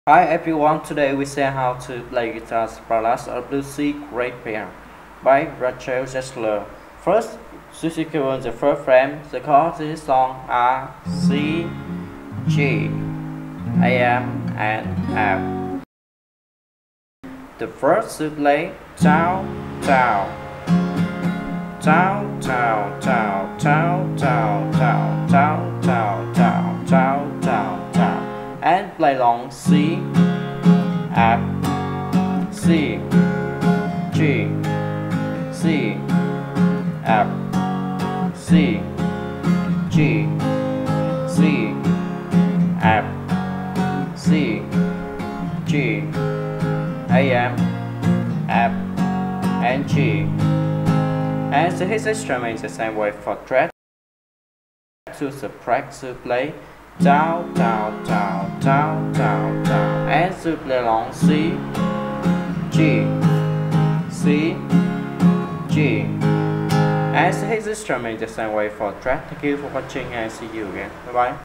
Hi everyone, today we see how to play guitar's Ballad or bluesy great pair by Zegler. First, secure the first frame. The chords in this song are C, G, AM, and F. The first to play Tao, Tao, Tao, Tao, Tao, Tao, Tao, Tao, Tao, Tao, Tao, Tao, Tao, Tao, and play long C, F, C, G, C, F, C, G, C, F, C, G, AM, F, and G. And the his instrument is the same way for thread. To subtract to play Tao, Tao, Tao, Tao, Tao, Tao, and to play long C, G, C, G. And his instrument is the same way for thread. Thank you for watching and see you again. Bye bye.